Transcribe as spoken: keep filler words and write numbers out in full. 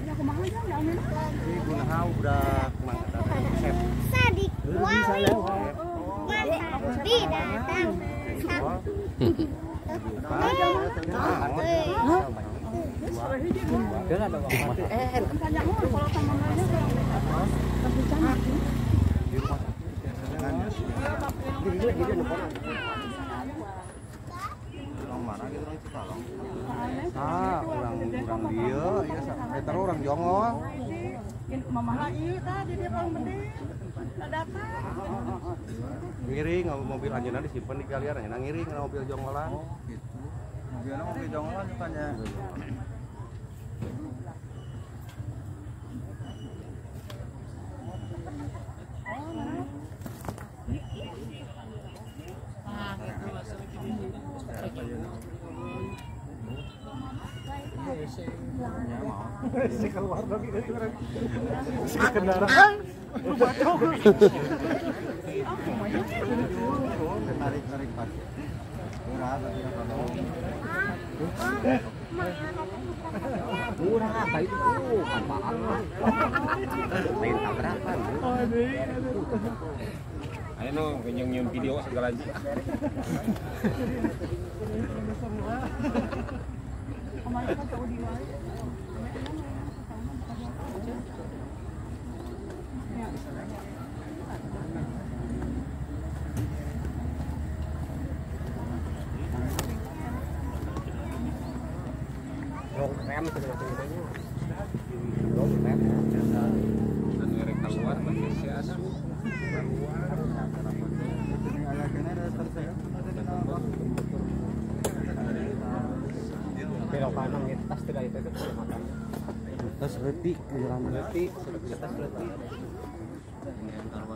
Kunaha udah mangkat resep. Sadik wali. Di datang. Ah, orang orang dia, ya meter orang jongol. Mama lagi tadi dia paling penting. Datang. Ngiring mobil anjeunna disimpen di kalian, anjeunna ngiring mobil jonggolan. Oh, gitu. Mobilnya mobil jonggolan bukannya. Si keluar lagi dari si kendaraan. Tarik tarik pas. Berat tapi kalau murah kayak itu apaan lain tabrakan ayo no nyium video segala aja rem sebenarnya dong rem dan merek keluar pakai si asu belok kanan nih tas tidak itu itu makan Tas reti, beneran reti tas reti